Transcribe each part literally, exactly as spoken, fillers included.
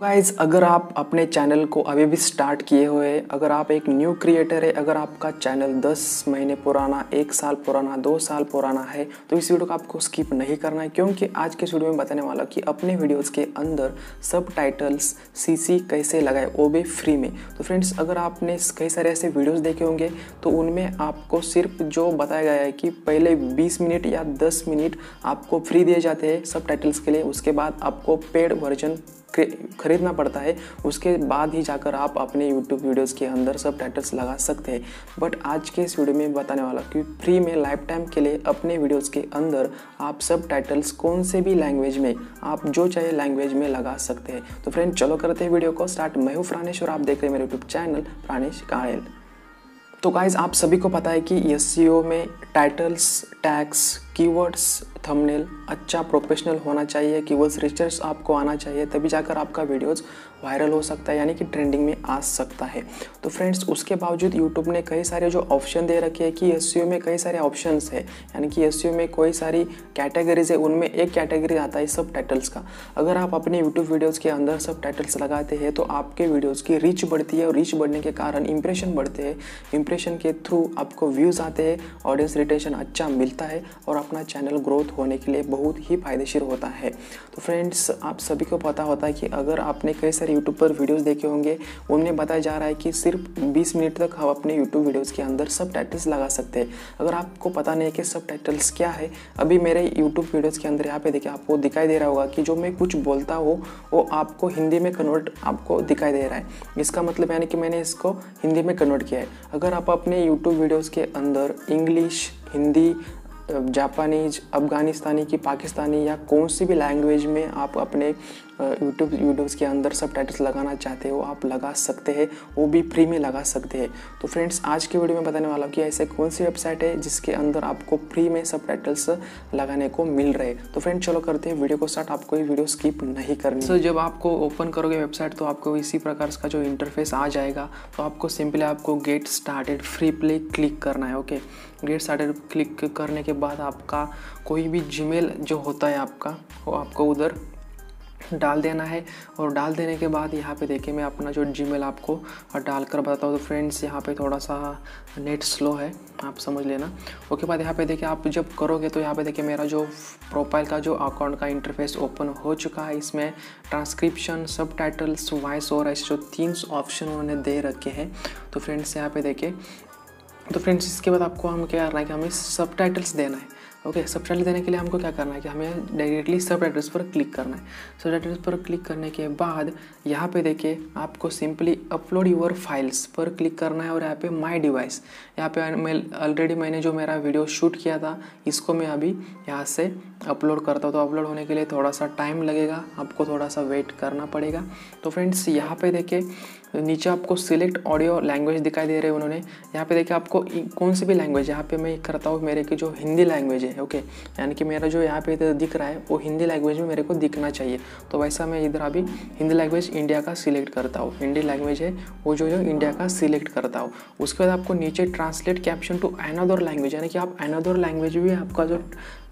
Guys, अगर आप अपने चैनल को अभी भी स्टार्ट किए हुए हैं, अगर आप एक न्यू क्रिएटर है, अगर आपका चैनल दस महीने पुराना, एक साल पुराना, दो साल पुराना है, तो इस वीडियो को आपको स्किप नहीं करना है, क्योंकि आज के वीडियो में बताने वाला हूं कि अपने वीडियोस के अंदर सब टाइटल्स सीसी कैसे लगाए, वो भी फ्री में। तो फ्रेंड्स, अगर आपने कई सारे ऐसे वीडियोस देखे होंगे तो उनमें आपको सिर्फ जो बताया गया है कि पहले बीस मिनट या दस मिनट आपको फ्री दिए जाते हैं सब टाइटल्स के लिए, उसके बाद आपको पेड वर्जन खरीदना पड़ता है, उसके बाद ही जाकर आप अपने यूट्यूब वीडियोस के अंदर सब टाइटल्स लगा सकते हैं। बट आज के इस वीडियो में बताने वाला कि फ्री में लाइफ टाइम के लिए अपने वीडियोस के अंदर आप सब टाइटल्स कौन से भी लैंग्वेज में, आप जो चाहे लैंग्वेज में लगा सकते हैं। तो फ्रेंड, चलो करते हैं वीडियो को स्टार्ट। मैं हूँ प्राणेश और आप देख रहे हैं मेरे यूट्यूब चैनल प्राणेश कायल। तो गाइज, आप सभी को पता है कि एसईओ में टाइटल्स, टैग्स, कीवर्ड्स, थंबनेल अच्छा प्रोफेशनल होना चाहिए, कीवर्ड्स रिसर्च आपको आना चाहिए, तभी जाकर आपका वीडियोस वायरल हो सकता है, यानी कि ट्रेंडिंग में आ सकता है। तो फ्रेंड्स, उसके बावजूद यूट्यूब ने कई सारे जो ऑप्शन दे रखे हैं कि एसईओ में कई सारे ऑप्शंस है, यानी कि एसईओ में कोई सारी कैटेगरीज है, उनमें एक कैटेगरी आता है सब टाइटल्स का। अगर आप अपने यूट्यूब वीडियोज़ के अंदर सब टाइटल्स लगाते हैं तो आपके वीडियोज़ की रीच बढ़ती है, और रीच बढ़ने के कारण इंप्रेशन बढ़ते हैं, इंप्रेशन के थ्रू आपको व्यूज़ आते हैं, ऑडियंस रिटेंशन अच्छा मिलता है, और अपना चैनल ग्रोथ होने के लिए बहुत ही फायदेशीर होता है। तो फ्रेंड्स, आप सभी को पता होता है कि अगर आपने कई सारे यूट्यूब पर वीडियोस देखे होंगे, उनमें बताया जा रहा है कि सिर्फ बीस मिनट तक हम अपने यूट्यूब वीडियोस के अंदर सब टाइटल्स लगा सकते हैं। अगर आपको पता नहीं है कि सब टाइटल्स क्या है, अभी मेरे यूट्यूब वीडियोज़ के अंदर यहाँ पे देखिए आपको दिखाई दे रहा होगा कि जो मैं कुछ बोलता हूँ वो आपको हिंदी में कन्वर्ट आपको दिखाई दे रहा है। इसका मतलब यानी कि मैंने इसको हिंदी में कन्वर्ट किया है। अगर आप अपने यूट्यूब वीडियोज़ के अंदर इंग्लिश, हिंदी, जापानीज, अफगानिस्तानी की, पाकिस्तानी या कौन सी भी लैंग्वेज में आप अपने यूट्यूब वीडियोज़ के अंदर सब टाइटल्स लगाना चाहते हो, आप लगा सकते हैं, वो भी फ्री में लगा सकते हैं। तो फ्रेंड्स, आज के वीडियो में बताने वाला हूँ कि ऐसे कौन सी वेबसाइट है जिसके अंदर आपको फ्री में सब टाइटल्स लगाने को मिल रहे हैं। तो फ्रेंड्स, चलो करते हैं वीडियो को स्टार्ट। आपको ये वीडियो स्किप नहीं करनी। तो जब आपको ओपन करोगे वेबसाइट तो आपको इसी प्रकार का जो इंटरफेस आ जाएगा। तो आपको सिंपली आपको गेट स्टार्टेड फ्री पे क्लिक करना है। ओके, गेट स्टार्टेड क्लिक करने के बाद आपका कोई भी जीमेल जो होता है आपका, वो आपको उधर डाल देना है। और डाल देने के बाद यहाँ पे देखिए मैं अपना जो जीमेल आपको डाल कर बताता हूँ। तो फ्रेंड्स, यहाँ पे थोड़ा सा नेट स्लो है, आप समझ लेना। उसके बाद यहाँ पे देखिए आप जब करोगे तो यहाँ पे देखिए मेरा जो प्रोफाइल का जो अकाउंट का इंटरफेस ओपन हो चुका है। इसमें ट्रांसक्रिप्शन, सब टाइटल्स, वॉइस ओवर, ऐसे जो तीन ऑप्शन उन्होंने दे रखे हैं। तो फ्रेंड्स, यहाँ पे देखिए, तो फ्रेंड्स इसके बाद आपको हम क्या करना है कि हमें सब टाइटल्स देना है। ओके okay, सब टाइटल देने के लिए हमको क्या करना है कि हमें डायरेक्टली सब टाइटल्स पर क्लिक करना है। सब टाइटल्स पर क्लिक करने के बाद यहाँ पे देखिए आपको सिंपली अपलोड यूर फाइल्स पर क्लिक करना है, और यहाँ पे माय डिवाइस, यहाँ पे मैं ऑलरेडी मैंने जो मेरा वीडियो शूट किया था इसको मैं अभी यहाँ से अपलोड करता हूँ। तो अपलोड होने के लिए थोड़ा सा टाइम लगेगा, आपको थोड़ा सा वेट करना पड़ेगा। तो फ्रेंड्स, यहाँ पे देखिए नीचे आपको सिलेक्ट ऑडियो लैंग्वेज दिखाई दे रहे हैं उन्होंने। यहाँ पे देखिए आपको कौन सी भी लैंग्वेज, यहाँ पे मैं करता हूँ मेरे की जो हिंदी लैंग्वेज है। ओके, यानी कि मेरा जो यहाँ पे दिख रहा है वो हिंदी लैंग्वेज में मेरे को दिखना चाहिए। तो वैसा मैं इधर अभी हिंदी लैंग्वेज इंडिया का सिलेक्ट करता हूँ। हिंदी लैंग्वेज है वो जो जो इंडिया का सिलेक्ट करता हूँ। उसके बाद आपको नीचे translate caption to another language, यानी कि आप अनदर लैंग्वेज भी आपका जो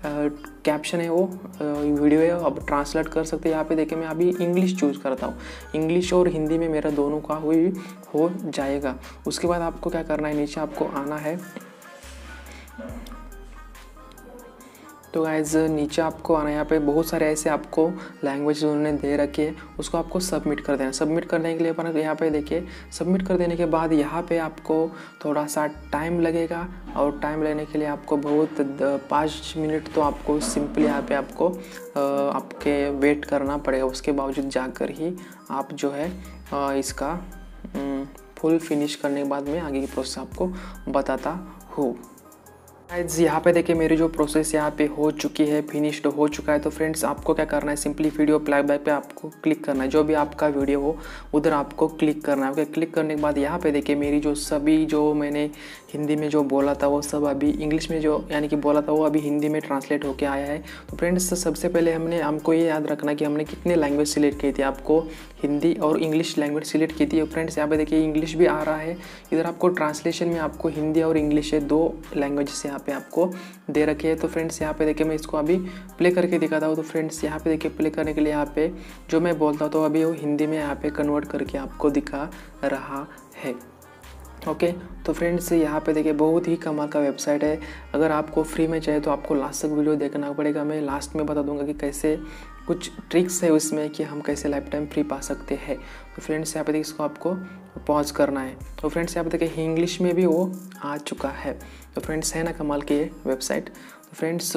कैप्शन है वो वीडियो है अब ट्रांसलेट कर सकते हैं। यहाँ पे देखिए मैं अभी इंग्लिश चूज़ करता हूँ, इंग्लिश और हिंदी में मेरा दोनों का हुई हो जाएगा। उसके बाद आपको क्या करना है, नीचे आपको आना है। तो गाइज, नीचे आपको आना है, यहाँ पे बहुत सारे ऐसे आपको लैंग्वेज उन्होंने दे रखे हैं, उसको आपको सबमिट कर देना। सबमिट करने के लिए अपन यहाँ पे देखिए, सबमिट कर देने के बाद यहाँ पे आपको थोड़ा सा टाइम लगेगा, और टाइम लेने के लिए आपको बहुत पाँच मिनट तो आपको सिंपली यहाँ पे आपको आपके वेट करना पड़ेगा। उसके बावजूद जाकर ही आप जो है इसका फुल फिनिश करने के बाद में आगे की प्रोसेस आपको बताता हूँ। गाइज, यहाँ पे देखिए मेरी जो प्रोसेस यहाँ पे हो चुकी है, फिनिश्ड हो चुका है। तो फ्रेंड्स, आपको क्या करना है, सिंपली वीडियो प्लेबैक पे आपको क्लिक करना है, जो भी आपका वीडियो हो उधर आपको क्लिक करना है। ओके, क्लिक करने के बाद यहाँ पे देखिए मेरी जो सभी जो मैंने हिंदी में जो बोला था वो सब अभी इंग्लिश में जो यानी कि बोला था वो अभी हिंदी में ट्रांसलेट होके आया है। तो फ्रेंड्स, सबसे पहले हमने हमको ये याद रखना कि हमने कितने लैंग्वेज सिलेक्ट की थी, आपको हिंदी और इंग्लिश लैंग्वेज सिलेक्ट की थी। फ्रेंड्स, यहाँ पे देखिए इंग्लिश भी आ रहा है, इधर आपको ट्रांसलेशन में आपको हिंदी और इंग्लिश है, दो लैंग्वेज से यहाँ पे आपको दे रखी है। तो फ्रेंड्स यहाँ पे देखिए मैं इसको अभी प्ले करके दिखाता हूँ। तो फ्रेंड्स यहाँ पे देखिए प्ले करने के लिए यहाँ पे जो मैं बोलता हूँ तो अभी वो हिंदी में यहाँ पे कन्वर्ट करके आपको दिखा रहा है। ओके okay, तो फ्रेंड्स यहाँ पे देखिए बहुत ही कमाल का वेबसाइट है। अगर आपको फ्री में चाहिए तो आपको लास्ट तक वीडियो देखना पड़ेगा। मैं लास्ट में बता दूंगा कि कैसे कुछ ट्रिक्स है उसमें कि हम कैसे लाइफ टाइम फ्री पा सकते हैं। तो फ्रेंड्स यहाँ पे देखिए इसको आपको पॉज करना है। तो फ्रेंड्स यहाँ पे देखिए इंग्लिश में भी वो आ चुका है। तो फ्रेंड्स है ना कमाल की ये वेबसाइट। तो फ्रेंड्स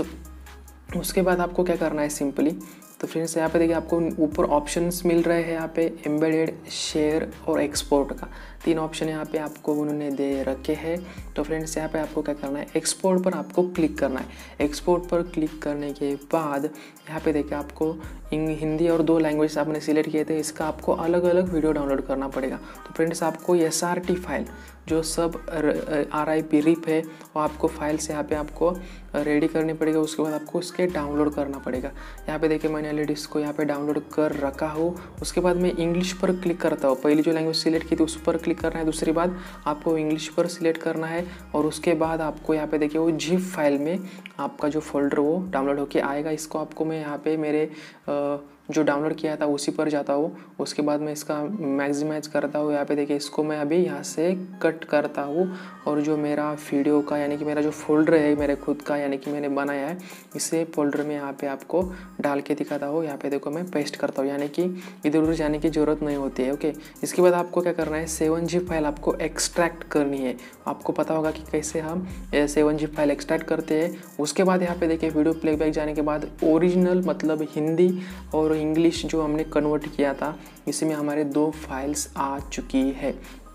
उसके बाद आपको क्या करना है सिंपली, तो फ्रेंड्स यहाँ पे देखिए आपको ऊपर ऑप्शंस मिल रहे हैं यहाँ पे एम्बेडेड, शेयर और एक्सपोर्ट का तीन ऑप्शन यहाँ पे आपको उन्होंने दे रखे हैं। तो फ्रेंड्स यहाँ पे आपको क्या करना है, एक्सपोर्ट पर आपको क्लिक करना है। एक्सपोर्ट पर क्लिक करने के बाद यहाँ पे देखिए आपको हिंदी और दो लैंग्वेज आपने सिलेक्ट किए थे, इसका आपको अलग अलग वीडियो डाउनलोड करना पड़ेगा। तो फ्रेंड्स आपको एस आर टी फाइल जो सब आर आई पी रिप है वो आपको फाइल से यहाँ पे आपको रेडी करनी पड़ेगा। उसके बाद आपको उसके डाउनलोड करना पड़ेगा। यहाँ पे देखिए मैंने ऑलरेडी इसको यहाँ पे डाउनलोड कर रखा हूँ। उसके बाद मैं इंग्लिश पर क्लिक करता हूँ। पहली जो लैंग्वेज सिलेक्ट की थी उस पर क्लिक करना है, दूसरी बात आपको इंग्लिश पर सिलेक्ट करना है और उसके बाद आपको यहाँ पे देखिए वो जिप फाइल में आपका जो फोल्डर वो डाउनलोड होके आएगा। इसको आपको मैं यहाँ पे मेरे आ, जो डाउनलोड किया था उसी पर जाता हूँ। उसके बाद मैं इसका मैक्सिमाइज करता हूँ। यहाँ पे देखिए इसको मैं अभी यहाँ से कट करता हूँ और जो मेरा वीडियो का यानी कि मेरा जो फोल्डर है मेरे खुद का यानी कि मैंने बनाया है, इसे फोल्डर में यहाँ पे आपको डाल के दिखाता हूँ। यहाँ पे देखो मैं पेस्ट करता हूँ, यानी कि इधर उधर जाने की ज़रूरत नहीं होती है। ओके, इसके बाद आपको क्या करना है, सेवन जी फाइल आपको एक्सट्रैक्ट करनी है। आपको पता होगा कि कैसे हम सेवन जी फाइल एक्सट्रैक्ट करते हैं। उसके बाद यहाँ पे देखिए वीडियो प्लेबैक जाने के बाद ओरिजिनल मतलब हिंदी और इंग्लिश जो हमने कन्वर्ट किया था इसमें हमारे दो फाइल्स आ चुकी है।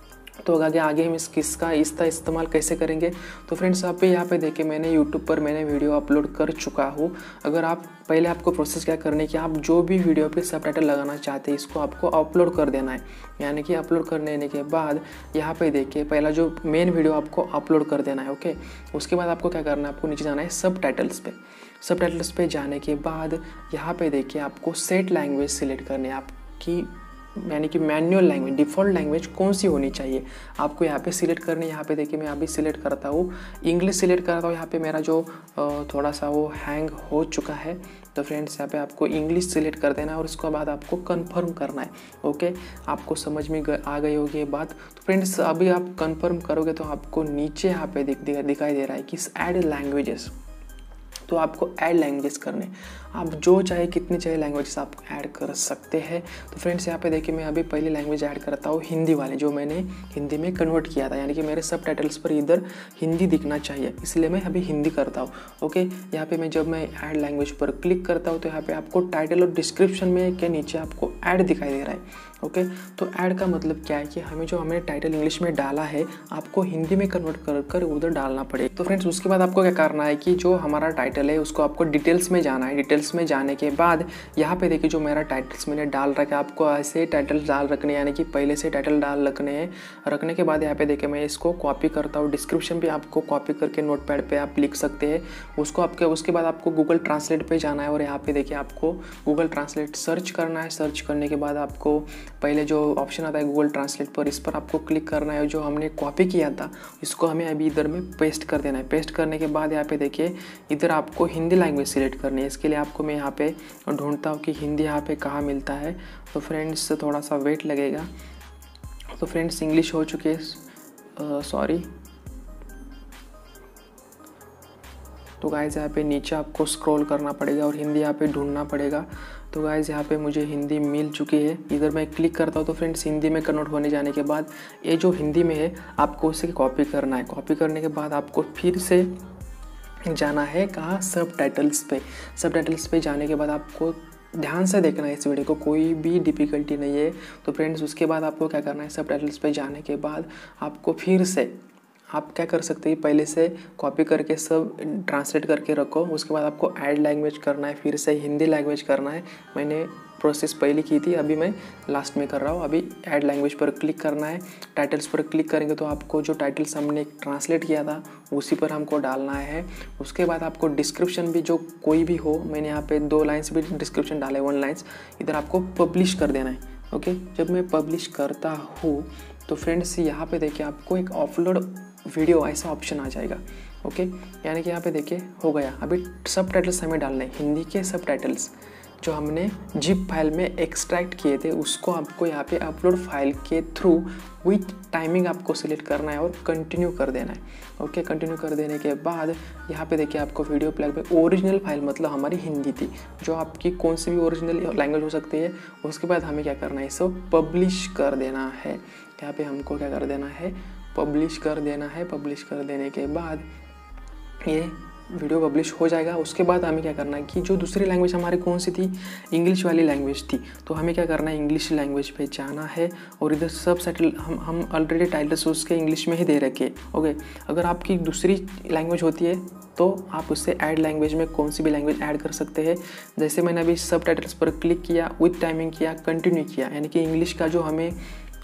तो आगे आगे हम इस किसका इसका इस्तेमाल कैसे करेंगे, तो फ्रेंड्स आप यहाँ पे देखिए मैंने यूट्यूब पर मैंने वीडियो अपलोड कर चुका हूँ। अगर आप पहले आपको प्रोसेस क्या करने की, आप जो भी वीडियो पे सबटाइटल लगाना चाहते हैं इसको आपको अपलोड कर देना है। यानी कि अपलोड कर देने के बाद यहाँ पे देखिए पहला जो मेन वीडियो आपको अपलोड कर देना है। ओके, उसके बाद आपको क्या करना है, आपको नीचे जाना है सब टाइटल्स पे। सब टाइटल्स पे जाने के बाद यहाँ पे देखिए आपको सेट लैंग्वेज सिलेक्ट करनी है। आपकी यानी कि मैनुअल लैंग्वेज डिफ़ॉल्ट लैंग्वेज कौन सी होनी चाहिए आपको यहाँ पे सिलेक्ट करनी है। यहाँ पे देखिए मैं अभी सिलेक्ट करता हूँ इंग्लिश सिलेक्ट करता हूँ। यहाँ पे मेरा जो थोड़ा सा वो हैंग हो चुका है। तो फ्रेंड्स यहाँ पे आपको इंग्लिश सिलेक्ट कर देना है और उसके बाद आपको कंफर्म करना है। ओके, आपको समझ में आ गई होगी ये बात। तो फ्रेंड्स अभी आप कंफर्म करोगे तो आपको नीचे यहाँ पे दिख दिखाई दे रहा है कि ऐड लैंग्वेजेस। तो आपको ऐड लैंग्वेजेस करने, आप जो चाहे कितनी चाहे लैंग्वेजेस आप ऐड कर सकते हैं। तो फ्रेंड्स यहाँ पे देखिए मैं अभी पहली लैंग्वेज ऐड करता हूँ हिंदी वाले, जो मैंने हिंदी में कन्वर्ट किया था। यानी कि मेरे सब टाइटल्स पर इधर हिंदी दिखना चाहिए, इसलिए मैं अभी हिंदी करता हूँ। ओके, यहाँ पे मैं जब मैं ऐड लैंग्वेज पर क्लिक करता हूँ तो यहाँ पे आपको टाइटल और डिस्क्रिप्शन में के नीचे आपको ऐड दिखाई दे रहा है। ओके, तो ऐड का मतलब क्या है कि हमें जो हमने टाइटल इंग्लिश में डाला है आपको हिंदी में कन्वर्ट कर कर उधर डालना पड़ेगा। तो फ्रेंड्स उसके बाद आपको क्या करना है कि जो हमारा टाइटल है उसको आपको डिटेल्स में जाना है। डिटेल्स में जाने के बाद यहाँ पे देखिए जो मेरा टाइटल्स मैंने डाल रखा है, आपको ऐसे टाइटल डाल रखने यानी कि पहले से टाइटल डाल रखने हैं। रखने के बाद यहाँ पे देखिए मैं इसको कॉपी करता हूँ। डिस्क्रिप्शन भी आपको कॉपी करके नोट पैड पर आप लिख सकते हैं उसको। आपके उसके बाद आपको गूगल ट्रांसलेट पर जाना है और यहाँ पे देखिए आपको गूगल ट्रांसलेट सर्च करना है। सर्च करने के बाद आपको पहले जो ऑप्शन आता है गूगल ट्रांसलेट पर, इस पर आपको क्लिक करना है। जो हमने कॉपी किया था इसको हमें अभी इधर में पेस्ट कर देना है। पेस्ट करने के बाद यहाँ पे देखिए इधर आपको हिंदी लैंग्वेज सिलेक्ट करनी है। इसके लिए आपको मैं यहाँ पे ढूंढता हूँ कि हिंदी यहाँ पे कहाँ मिलता है। तो फ्रेंड्स थोड़ा सा वेट लगेगा। तो फ्रेंड्स इंग्लिश हो चुकी है, सॉरी। तो गाइज़ यहाँ पे नीचे आपको स्क्रॉल करना पड़ेगा और हिंदी यहाँ पे ढूंढना पड़ेगा। तो गाइज़ यहाँ पे मुझे हिंदी मिल चुकी है। इधर मैं क्लिक करता हूँ तो फ्रेंड्स हिंदी में कन्वर्ट होने जाने के बाद ये जो हिंदी में है आपको उसे कॉपी करना है। कॉपी करने के बाद आपको फिर से जाना है कहाँ, सब टाइटल्स पे। सब टाइटल्स पे जाने के बाद आपको ध्यान से देखना है इस वीडियो को, कोई भी डिफ़िकल्टी नहीं है। तो फ्रेंड्स उसके बाद आपको क्या करना है, सब टाइटल्स पे जाने के बाद आपको फिर से आप क्या कर सकते हैं, पहले से कॉपी करके सब ट्रांसलेट करके रखो। उसके बाद आपको ऐड लैंग्वेज करना है, फिर से हिंदी लैंग्वेज करना है। मैंने प्रोसेस पहले की थी, अभी मैं लास्ट में कर रहा हूँ। अभी ऐड लैंग्वेज पर क्लिक करना है। टाइटल्स पर क्लिक करेंगे तो आपको जो टाइटल्स हमने ट्रांसलेट किया था उसी पर हमको डालना है। उसके बाद आपको डिस्क्रिप्शन भी जो कोई भी हो, मैंने यहाँ पे दो लाइन्स भी डिस्क्रिप्शन डाले, वन लाइन्स, इधर आपको पब्लिश कर देना है। ओके, जब मैं पब्लिश करता हूँ तो फ्रेंड्स यहाँ पे देखिए आपको एक अपलोड वीडियो ऐसा ऑप्शन आ जाएगा। ओके, यानी कि यहाँ पे देखिए हो गया। अभी सब टाइटल्स हमें डालने हैं, हिंदी के सब टाइटल्स जो हमने जिप फाइल में एक्सट्रैक्ट किए थे उसको आपको यहाँ पे अपलोड फाइल के थ्रू विथ टाइमिंग आपको सिलेक्ट करना है और कंटिन्यू कर देना है। ओके, कंटिन्यू कर देने के बाद यहाँ पे देखिए आपको वीडियो प्लेग में ओरिजिनल फाइल मतलब हमारी हिंदी थी, जो आपकी कौन सी भी ओरिजिनल लैंग्वेज हो सकती है। उसके बाद हमें क्या करना है, इसको पब्लिश कर देना है। यहाँ पे हमको क्या कर देना है, पब्लिश कर देना है। पब्लिश कर देने के बाद ये वीडियो पब्लिश हो जाएगा। उसके बाद हमें क्या करना है कि जो दूसरी लैंग्वेज हमारी कौन सी थी, इंग्लिश वाली लैंग्वेज थी, तो हमें क्या करना है, इंग्लिश लैंग्वेज पे जाना है और इधर सब सेटल हम हम ऑलरेडी टाइटल्स उसके इंग्लिश में ही दे रखे। ओके, अगर आपकी दूसरी लैंग्वेज होती है तो आप उससे ऐड लैंग्वेज में कौन सी भी लैंग्वेज ऐड कर सकते हैं। जैसे मैंने अभी सब टाइटल्स पर क्लिक किया, विथ टाइमिंग किया, कंटिन्यू किया, यानी कि इंग्लिश का जो हमें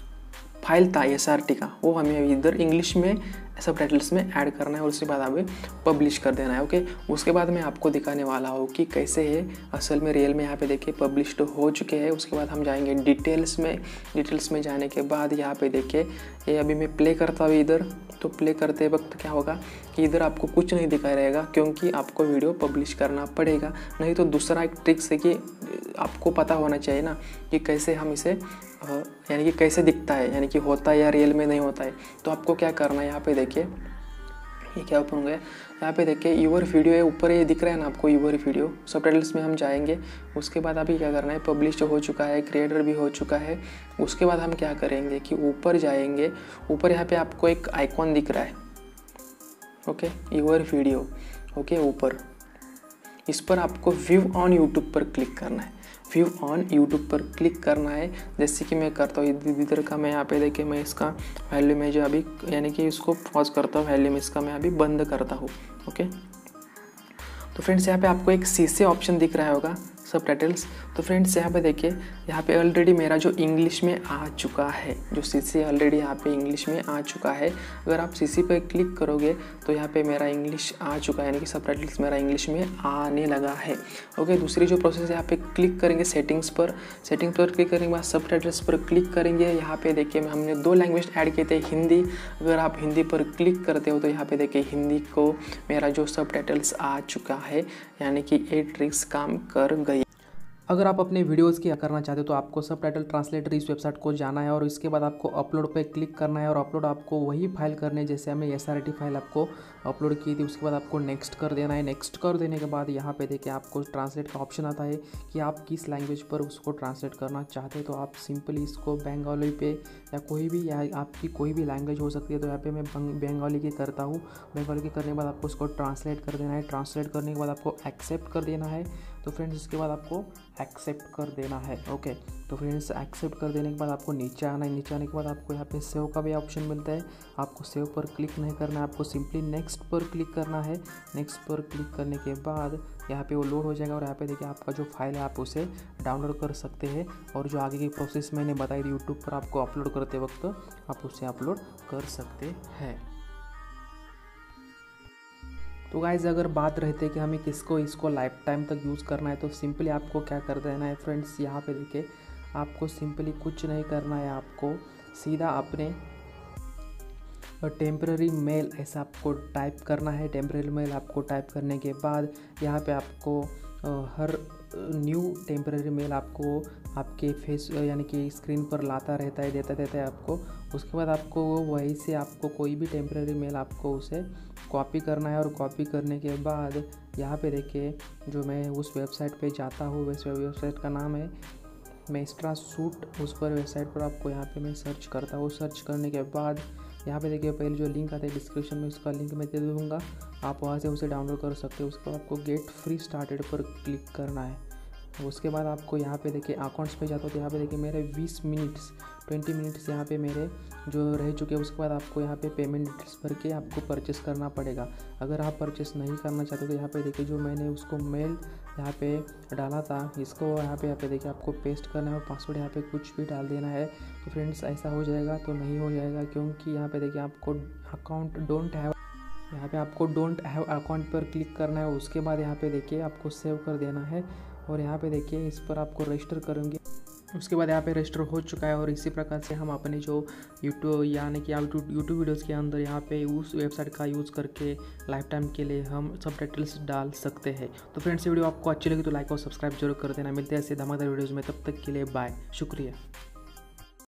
फाइल था एस आर टी का वो हमें इधर इंग्लिश में सब टाइटल्स में ऐड करना है और उसके बाद हमें पब्लिश कर देना है। ओके, उसके बाद मैं आपको दिखाने वाला हूँ कि कैसे है असल में रियल में। यहाँ पे देखिए पब्लिश तो हो चुके हैं। उसके बाद हम जाएंगे डिटेल्स में। डिटेल्स में जाने के बाद यहाँ पे देखिए ये अभी मैं प्ले करता हूँ इधर, तो प्ले करते वक्त क्या होगा कि इधर आपको कुछ नहीं दिखाई रहेगा क्योंकि आपको वीडियो पब्लिश करना पड़ेगा। नहीं तो दूसरा एक ट्रिक्स है कि आपको पता होना चाहिए ना कि कैसे हम इसे यानी कि कैसे दिखता है, यानी कि होता है या रियल में नहीं होता है। तो आपको क्या करना है, यहाँ पे देखिए ये क्या ओपन हो गया, यहाँ पे देखिए यूवर वीडियो है, ऊपर ये दिख रहा है ना आपको यूवर वीडियो। सब टाइटल्स में हम जाएंगे। उसके बाद अभी क्या करना है, पब्लिश हो चुका है, क्रिएटर भी हो चुका है। उसके बाद हम क्या करेंगे कि ऊपर जाएंगे। ऊपर यहाँ पे आपको एक आइकॉन दिख रहा है, ओके, यूवर वीडियो। ओके, ऊपर इस पर आपको व्यू ऑन यूट्यूब पर क्लिक करना है। व्यू ऑन यूट्यूब पर क्लिक करना है, जैसे कि मैं करता हूँ इधर का। मैं यहाँ पे देखिए मैं इसका वैल्यू में जो अभी यानी कि इसको पॉज करता हूँ, वैल्यू में इसका मैं अभी बंद करता हूँ। ओके, तो फ्रेंड्स यहाँ पे आपको एक शीशे ऑप्शन दिख रहा होगा, सब टाइटल्स। तो फ्रेंड्स यहाँ पे देखिए यहाँ पे ऑलरेडी मेरा जो इंग्लिश में आ चुका है, जो सीसी ऑलरेडी यहाँ पे इंग्लिश में आ चुका है। अगर आप सीसी पे क्लिक करोगे तो यहाँ पे मेरा इंग्लिश आ चुका है, यानी कि सब टाइटल्स मेरा इंग्लिश में आने लगा है। ओके, दूसरी जो प्रोसेस है, यहाँ पे क्लिक करेंगे सेटिंग्स पर। सेटिंग्स पर क्लिक करने के बाद सब टाइटल्स पर क्लिक करेंगे। यहाँ पे देखिए हमने दो लैंग्वेज ऐड किए थे, हिंदी। अगर आप हिंदी पर क्लिक करते हो तो यहाँ पे देखिए हिंदी को मेरा जो सब टाइटल्स आ चुका है, यानी कि ये ट्रिक्स काम कर गई। अगर आप अपने वीडियोज़ की करना चाहते हो तो आपको सब टाइटल ट्रांसलेटर इस वेबसाइट को जाना है और इसके बाद आपको अपलोड पे क्लिक करना है और अपलोड आपको वही फाइल करने जैसे हमें एस आर टी फाइल आपको अपलोड की थी। उसके बाद आपको नेक्स्ट कर देना है। नेक्स्ट कर देने के बाद यहाँ पे देखिए आपको ट्रांसलेट का ऑप्शन आता है कि आप किस लैंग्वेज पर उसको ट्रांसलेट करना चाहते हैं। तो आप सिंपली इसको बंगाली पे या कोई भी या आपकी कोई भी लैंग्वेज हो सकती है। तो यहाँ पे मैं बंगाली की करता हूँ। बंगाली की करने के बाद आपको उसको ट्रांसलेट कर देना है। ट्रांसलेट करने के बाद आपको एक्सेप्ट कर देना है। तो फ्रेंड्स इसके बाद आपको एक्सेप्ट कर देना है। ओके, तो फ्रेंड्स एक्सेप्ट कर देने के बाद आपको नीचे आना है। नीचे आने के बाद आपको यहाँ पे सेव का भी ऑप्शन मिलता है। आपको सेव पर क्लिक नहीं करना है, आपको सिंपली नेक्स्ट पर क्लिक करना है। नेक्स्ट पर क्लिक करने के बाद यहाँ पे वो लोड हो जाएगा और यहाँ पे देखिए आपका जो फाइल है आप उसे डाउनलोड कर सकते हैं और जो आगे की प्रोसेस मैंने बताई थी यूट्यूब पर आपको अपलोड करते वक्त आप उसे अपलोड कर सकते हैं। तो गाइज अगर बात रहती है कि हमें किसको इसको लाइफ टाइम तक यूज़ करना है तो सिंपली आपको क्या कर देना है फ्रेंड्स, यहाँ पे देखिए आपको सिंपली कुछ नहीं करना है। आपको सीधा अपने टेम्पररी मेल ऐसा आपको टाइप करना है। टेम्पररी मेल आपको टाइप करने के बाद यहाँ पे आपको हर न्यू टेम्पररी मेल आपको आपके फेस यानी कि स्क्रीन पर लाता रहता है, देता रहता है आपको। उसके बाद आपको वहीं से आपको कोई भी टेम्पररी मेल आपको उसे कॉपी करना है और कॉपी करने के बाद यहाँ पे देखिए जो मैं उस वेबसाइट पे जाता हूँ, वैसे वेबसाइट का नाम है मेस्ट्रा सूट। उस पर वेबसाइट पर आपको यहाँ पे मैं सर्च करता हूँ। सर्च करने के बाद यहाँ पे देखिए पहले जो लिंक आता है डिस्क्रिप्शन में, उसका लिंक मैं दे दूँगा, आप वहाँ से उसे डाउनलोड कर सकते हो। उसके बाद आपको गेट फ्री स्टार्टेड पर क्लिक करना है। उसके बाद आपको यहाँ पे देखिए अकाउंट्स पे जाता हो तो यहाँ पे देखिए मेरे बीस मिनट्स बीस मिनट्स यहाँ पे मेरे जो रह चुके हैं। उसके बाद आपको यहाँ पे पेमेंट डिटेल्स भर के आपको परचेस करना पड़ेगा। अगर आप परचेस नहीं करना चाहते तो यहाँ पे देखिए जो मैंने उसको मेल यहाँ पे डाला था, इसको यहाँ पे यहाँ पे देखिए आपको पेस्ट करना है और पासवर्ड यहाँ पे कुछ भी डाल देना है। तो फ्रेंड्स ऐसा हो जाएगा तो नहीं हो जाएगा, क्योंकि यहाँ पे देखिए आपको अकाउंट डोंट हैव यहाँ पे आपको डोंट हैव अकाउंट पर क्लिक करना है। उसके बाद यहाँ पे देखिए आपको सेव कर देना है और यहाँ पे देखिए इस पर आपको रजिस्टर करेंगे। उसके बाद यहाँ पे रजिस्टर हो चुका है और इसी प्रकार से हम अपने जो यूट्यूब यानी कि यूट्यूब यूट्यूब वीडियोज़ के अंदर यहाँ पे उस वेबसाइट का यूज़ करके लाइफ टाइम के लिए हम सब टाइटल्स डाल सकते हैं। तो फ्रेंड्स, ये वीडियो आपको अच्छी लगी तो लाइक और सब्सक्राइब जरूर कर देना। मिलते हैं ऐसे धमाकेदार वीडियोज़ में, तब तक के लिए बाय, शुक्रिया।